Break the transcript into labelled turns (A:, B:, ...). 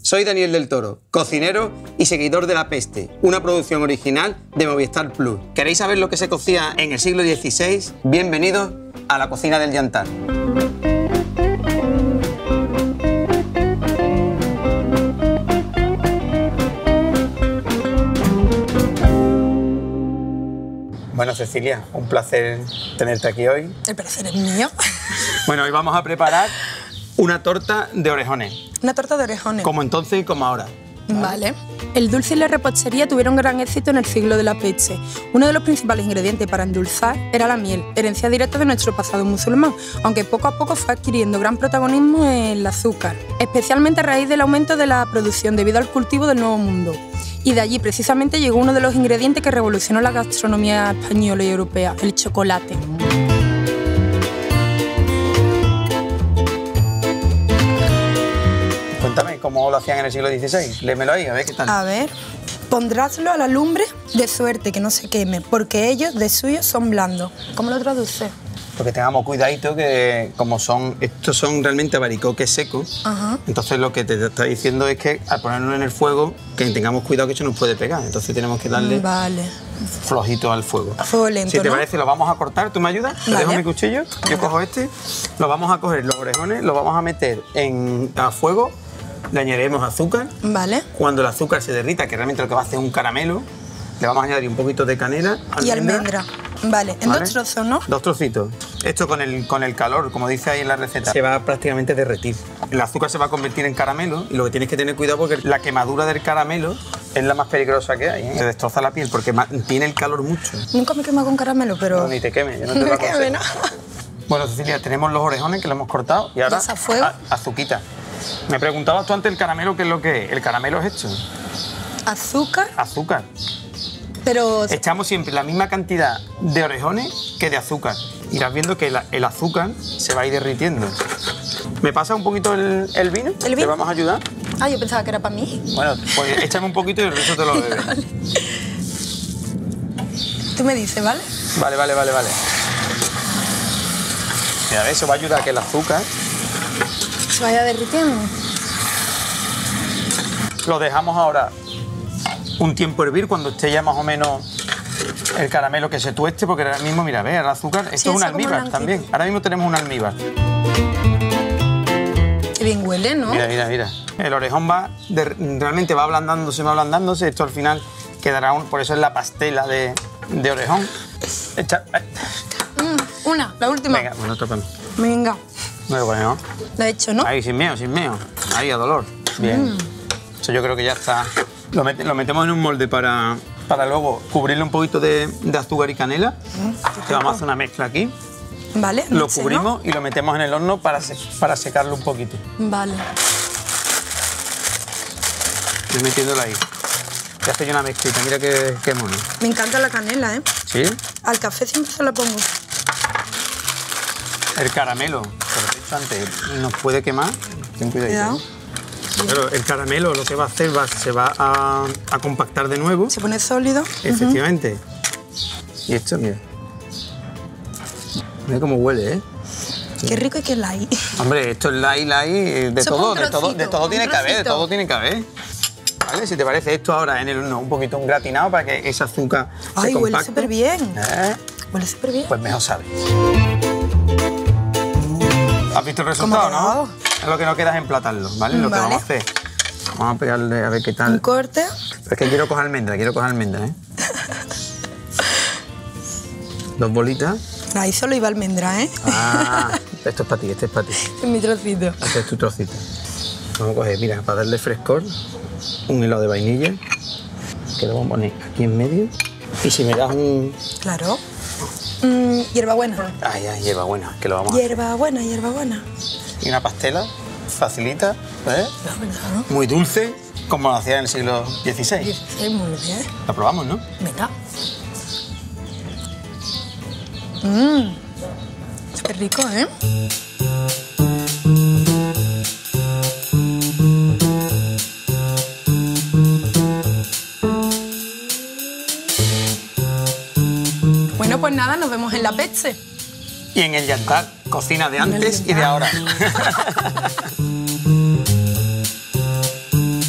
A: Soy Daniel del Toro, cocinero y seguidor de La Peste, una producción original de Movistar Plus. ¿Queréis saber lo que se cocía en el siglo XVI? Bienvenidos a la cocina del Yantar. Bueno, Cecilia, un placer tenerte aquí hoy.
B: El placer es mío.
A: Bueno, hoy vamos a preparar una torta de orejones.
B: Una torta de orejones.
A: Como entonces y como ahora.
B: Vale. El dulce y la repostería tuvieron gran éxito en el siglo de la Peste. Uno de los principales ingredientes para endulzar era la miel, herencia directa de nuestro pasado musulmán, aunque poco a poco fue adquiriendo gran protagonismo el azúcar, especialmente a raíz del aumento de la producción debido al cultivo del Nuevo Mundo. Y de allí precisamente llegó uno de los ingredientes que revolucionó la gastronomía española y europea, el chocolate.
A: Cuéntame, ¿cómo lo hacían en el siglo XVI? Léemelo ahí, a ver qué tal.
B: A ver, pondráslo a la lumbre de suerte que no se queme, porque ellos de suyo son blandos. ¿Cómo lo traduce?
A: Porque tengamos cuidadito que como estos son realmente albaricoques secos, entonces lo que te está diciendo es que al ponerlo en el fuego, que tengamos cuidado que eso nos puede pegar, entonces tenemos que darle flojito al fuego.
B: A fuego lento,
A: Si te
B: ¿no?
A: parece, lo vamos a cortar, ¿tú me ayudas? Te dejo mi cuchillo, yo cojo este, lo vamos a coger los orejones, lo vamos a meter a fuego, le añadiremos azúcar.
B: Vale.
A: Cuando el azúcar se derrita, que realmente lo que va a hacer es un caramelo, le vamos a añadir un poquito de canela,
B: y almendra. Vale, en 2 trozos, ¿no?
A: 2 trocitos. Esto con el calor, como dice ahí en la receta, se va prácticamente a derretir. El azúcar se va a convertir en caramelo y lo que tienes que tener cuidado porque la quemadura del caramelo es la más peligrosa que hay, ¿eh? Te destroza la piel porque tiene el calor mucho.
B: Nunca me he quemado con caramelo, pero...
A: No, ni te quemes, yo no te lo aconsejo.
B: ¿no?
A: Bueno, Cecilia, tenemos los orejones que lo hemos cortado y ahora
B: ¿Vas a fuego?
A: Azuquita. Me preguntabas tú antes el caramelo, ¿qué es lo que es? El caramelo es esto.
B: Azúcar,
A: Azúcar.
B: pero...
A: Echamos siempre la misma cantidad de orejones que de azúcar. Irás viendo que el azúcar se va a ir derritiendo. ¿Me pasa un poquito el vino?
B: ¿El vino?
A: ¿Te vamos a ayudar?
B: Ah, yo pensaba que era para mí.
A: Bueno, pues échame un poquito y el resto te lo bebes.
B: Vale. Tú me dices, ¿vale?
A: Vale. Mira, eso va a ayudar a que el azúcar
B: Se vaya derritiendo.
A: lo dejamos ahora un tiempo hervir cuando esté ya más o menos el caramelo que se tueste, porque ahora mismo, mira, ve, el azúcar, esto es un almíbar también. Ahora mismo tenemos un almíbar.
B: Qué bien huele, ¿no?
A: Mira. El orejón realmente va ablandándose. Esto al final quedará por eso es la pastela de orejón.
B: La última.
A: Venga, bueno, tópame.
B: Venga.
A: Me lo ponemos.
B: Lo he hecho, ¿no?
A: Ahí, sin miedo. Ahí, a dolor. Bien. Eso yo creo que ya está. Lo metemos en un molde para luego cubrirle un poquito de azúcar y canela. Que vamos a hacer una mezcla aquí.
B: Vale.
A: Lo cubrimos, ¿no? Y lo metemos en el horno para secarlo un poquito.
B: Vale.
A: Estoy metiéndolo ahí. Ya hace yo una mezclita, mira qué mono.
B: Me encanta la canela, ¿eh?
A: ¿Sí?
B: Al café siempre se la pongo.
A: El caramelo, que lo he dicho antes, nos puede quemar. Ten cuidado. Pero el caramelo lo que va a hacer se va a compactar de nuevo.
B: Se pone sólido.
A: Efectivamente. Y esto, mira. Mira cómo huele, ¿eh?
B: Qué rico y qué light.
A: Hombre, esto es light, de todo tiene que haber, ¿Vale? Si te parece esto ahora en el horno un poquito gratinado para que ese azúcar se compacte.
B: Huele súper bien. Huele súper bien.
A: Pues mejor sabe. ¿Has visto el resultado, no? Es lo que no queda es emplatarlo, ¿vale? Lo que vamos a hacer. Vamos a pegarle a ver qué tal.
B: Un corte.
A: Pero es que quiero coger almendra, ¿eh? 2 bolitas.
B: Ahí solo iba almendra, ¿eh?
A: Ah, esto es para ti, este es para ti.
B: Es mi trocito.
A: Este es tu trocito. Vamos a coger, mira, para darle frescor, un helado de vainilla, que lo vamos a poner aquí en medio. Y si me das un...
B: Claro. Hierbabuena.
A: Ay, hierbabuena, que lo vamos a hacer.
B: Hierbabuena.
A: Y una pastela, facilita, ¿eh? Muy dulce, como lo hacía en el siglo XVI.
B: Sí, muy bien.
A: Lo probamos, ¿no?
B: Venga. Súper rico, ¿eh? Bueno, pues nada, nos vemos en La Peste.
A: Y en el Yantar, cocina de antes y de ahora.